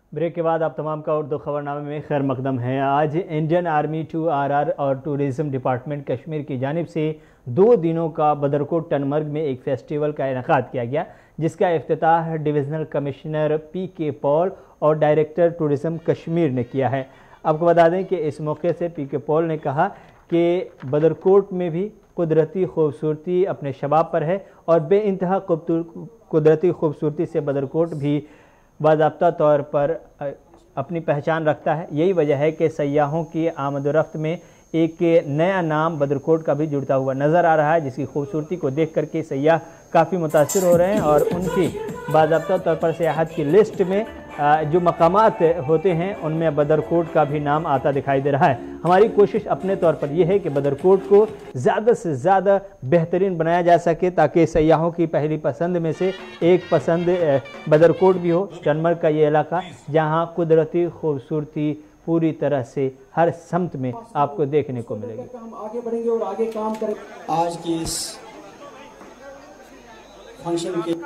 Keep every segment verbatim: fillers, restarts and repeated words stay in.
Break के बाद आप तमाम का उर्दू खबरनामे में खैर मकदम है। आज Indian Army two R R और टूरिज़म डिपार्टमेंट कश्मीर की जानिब से दो दिनों का बदरकोट टनमर्ग में एक फेस्टिवल का इनेकाद किया गया, जिसका इफ्तिताह divisional commissioner P K Paul और डायरेक्टर टूरिज़म कश्मीर ने किया है। आपको बता दें कि इस मौके से पी के पॉल ने कहा कि बदरकोट में भी कुदरती खूबसूरती अपने शबाब पर है और बेइंतहा कुदरती खूबसूरती से बदरकोट भी बाज़ाब्ता तौर पर अपनी पहचान रखता है। यही वजह है कि सयाहों की आमद व रफ्त में एक नया नाम बदरकोट का भी जुड़ता हुआ नज़र आ रहा है, जिसकी खूबसूरती को देख करके सयाह काफ़ी मुतासिर हो रहे हैं और उनकी बाज़ाब्ता तौर पर सियाहत की लिस्ट में जो मकामात होते हैं उनमें बदरकोट का भी नाम आता दिखाई दे रहा है। हमारी कोशिश अपने तौर पर यह है कि बदरकोट को ज़्यादा से ज़्यादा बेहतरीन बनाया जा सके, ताकि सयाहों की पहली पसंद में से एक पसंद बदरकोट भी हो। टनमर्ग का ये इलाका जहाँ कुदरती खूबसूरती पूरी तरह से हर सम्त में आपको देखने को मिलेगी। हम आगे बढ़ेंगे और आगे काम करेंगे। आज की इस फंक्शन के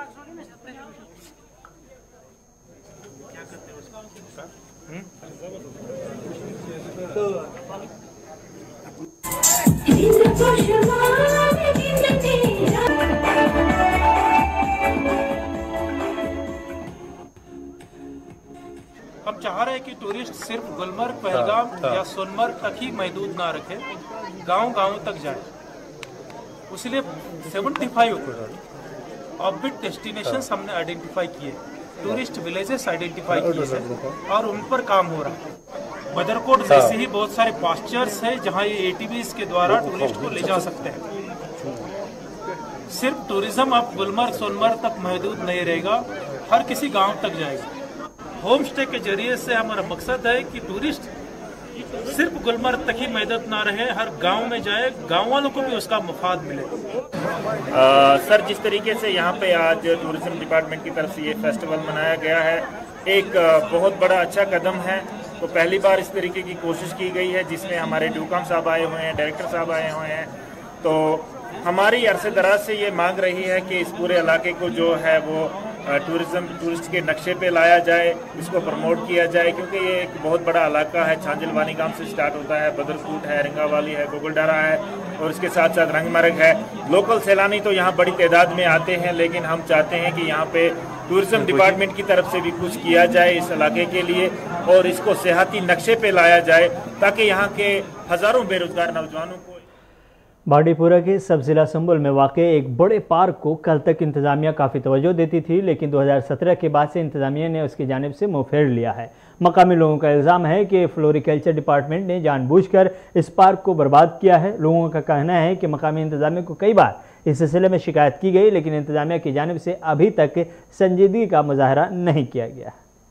हम चाह रहे हैं कि टूरिस्ट सिर्फ गुलमर्ग, पहलगाम या सोनमर्ग तक ही महदूद ना रखे, गांव-गांव तक जाए। इसलिए पचहत्तर ऑर्बिट डेस्टिनेशंस हमने आइडेंटिफाई किए, टूरिस्ट विलेजेस आइडेंटिफाई किए हैं और उन पर काम हो रहा है। बदरकोट जैसे ही बहुत सारे पास्चर्स हैं जहां ये एटीवीज के द्वारा टूरिस्ट को ले जा सकते हैं। सिर्फ टूरिज्म अब गुलमर्ग सोनमर्ग तक महदूद नहीं रहेगा, हर किसी गांव तक जाएगा। होम स्टे के जरिए से हमारा मकसद है कि टूरिस्ट सिर्फ गुलमर्ग तक ही महदूद ना रहे, हर गांव में जाए, गांव वालों को भी उसका मुफाद मिले। आ, सर, जिस तरीके से यहाँ पे आज टूरिज्म डिपार्टमेंट की तरफ से ये फेस्टिवल मनाया गया है, एक बहुत बड़ा अच्छा कदम है। तो पहली बार इस तरीके की कोशिश की गई है जिसमें हमारे ड्यूकम साहब आए हुए हैं, डायरेक्टर साहब आए हुए हैं। तो हमारी अरसे दराज से ये मांग रही है कि इस पूरे इलाके को जो है वो टूरिज्म टूरिस्ट के नक्शे पे लाया जाए, इसको प्रमोट किया जाए, क्योंकि ये एक बहुत बड़ा इलाका है। छांजलवानी गांव से स्टार्ट होता है, बदरकोट है, रंगावाली है, गोगलडारा है और इसके साथ साथ रंगमर्ग है। लोकल सैलानी तो यहाँ बड़ी तादाद में आते हैं, लेकिन हम चाहते हैं कि यहाँ पे टूरिज्म डिपार्टमेंट की तरफ से भी कुछ किया जाए इस इलाके के लिए और इसको सेहती नक्शे पे लाया जाए, ताकि यहाँ के हज़ारों बेरोजगार नौजवानों को। बांडीपुरा के सब जिला संबल में वाक़ एक बड़े पार्क को कल तक इंतज़ामिया काफ़ी तवज्जो देती थी, लेकिन दो हज़ार सत्रह के बाद से इंतज़ामिया ने उसकी जानिब से मुँह फेर लिया है। मकामी लोगों का इल्ज़ाम है कि फ्लोरिकल्चर डिपार्टमेंट ने जानबूझकर इस पार्क को बर्बाद किया है। लोगों का कहना है कि मकामी इंतज़ामिया को कई बार इस सिलसिले में शिकायत की गई, लेकिन इंतज़ामिया की जानिब से अभी तक संजीदगी का मुजाहरा नहीं किया गया।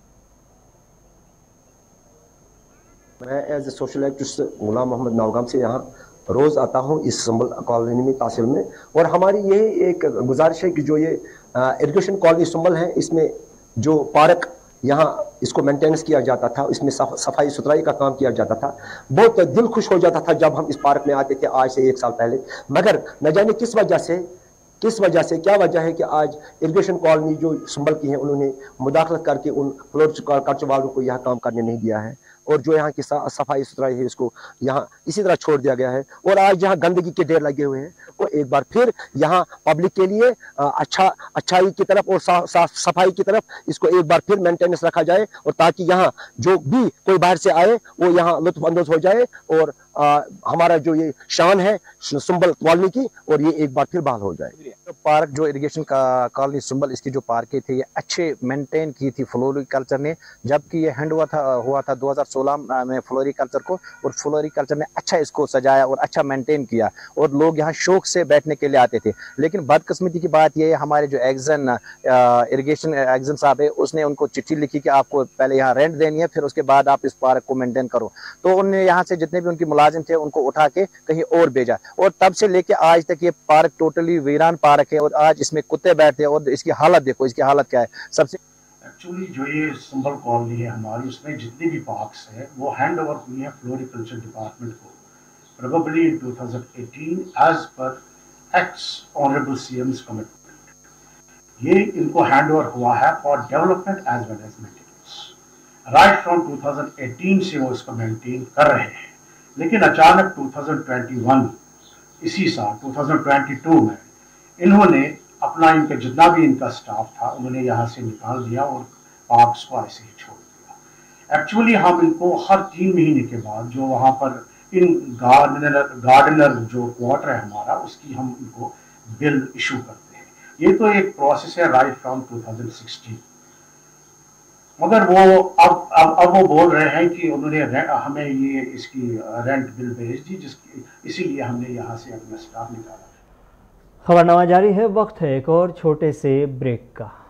मैं as a social activist Ghulam Mohammad Naugam से यहाँ रोज़ आता हूँ इस संबल कॉलोनी में तासील में, और हमारी यही एक गुजारिश है कि जो ये इरिगेशन कॉलोनी संबल है, इसमें जो पार्क यहाँ इसको मेंटेनेंस किया जाता था, इसमें सफाई सुथराई का काम किया जाता था। बहुत दिल खुश हो जाता था जब हम इस पार्क में आते थे आज से एक साल पहले, मगर न जाने किस वजह से किस वजह से क्या वजह है कि आज इरिगेशन कॉलोनी जो संबल की है उन्होंने मुदाखलत करके उन फ्लोरिकल्चर वालों को यहाँ काम करने नहीं दिया है, और जो यहाँ की सफाई सुथराई है इसको यहाँ इसी तरह छोड़ दिया गया है। और आज यहाँ गंदगी के ढेर लगे हुए हैं, वो एक बार फिर यहाँ पब्लिक के लिए अच्छा अच्छाई की तरफ और सा, सा, सफाई की तरफ इसको एक बार फिर मेंटेनेंस रखा जाए, और ताकि यहाँ जो भी कोई बाहर से आए वो यहाँ लुत्फअंदोज हो जाए और आ, हमारा जो ये शान है संबल कॉलोनी की, और ये एक बार फिर बहाल हो जाए। तो पार्क जो इरिगेशन का कॉलोनी संबल, इसकी जो पार्कें थी ये अच्छे मेंटेन की थी फ्लोरिकल्चर ने, जबकि ये हैंड हुआ था हुआ था दो हज़ार सोलह में फ्लोरिकल्चर को, और फ्लोरिकल्चर ने अच्छा इसको सजाया और अच्छा मेंटेन किया और लोग यहाँ शौक से बैठने के लिए आते थे। लेकिन बदकिस्मती की बात यह है, हमारे जो एग्जन इरिगेशन एग्जन साहब है उसने उनको चिट्ठी लिखी कि आपको पहले यहाँ रेंट देनी है, फिर उसके बाद आप इस पार्क को मेंटेन करो। तो उन्होंने यहाँ से जितने भी उनकी मुलाजिम थे उनको उठा के कहीं और भेजा, और तब से लेके आज तक ये पार्क टोटली वीरान पार्क है और आज इसमें कुत्ते बैठते हैं और इसकी हालत देखो, इसकी हालत क्या है। सबसे एक्चुअली जो ये संबल कॉलोनी है हमारी, उसमें जितने भी पार्क्स है वो हैंड ओवर हुई है फ्लोरिकल्चर डिपार्टमेंट को, probably in two thousand eighteen as पर एक्स ऑनरेबल सीएम्स कमिटमेंट। ये इनको हैंड ओवर हुआ है for development as well as maintenance. Right from two thousand eighteen से वो इसको मेंटेन कर रहे हैं, लेकिन अचानक टू थाउजेंड ट्वेंटी वन इसी साल टू थाउजेंड ट्वेंटी टू में इन्होंने अपना इनका जितना भी इनका स्टाफ था उन्होंने यहाँ से निकाल दिया और पार्क्स को ऐसे ही छोड़ दिया। एक्चुअली हम इनको हर तीन महीने के बाद जो वहाँ पर इन गार्डनर गार्डनर जो क्वार्टर है हमारा उसकी हम इनको बिल इशू करते हैं। ये तो एक प्रोसेस है right from two thousand sixteen, मगर वो अब अब अब वो बोल रहे हैं कि उन्होंने हमें ये इसकी रेंट बिल भेज दी, जिसकी इसीलिए हमने यहाँ से अपना स्टाफ निकाला। खबरनामा जारी है, वक्त है एक और छोटे से ब्रेक का।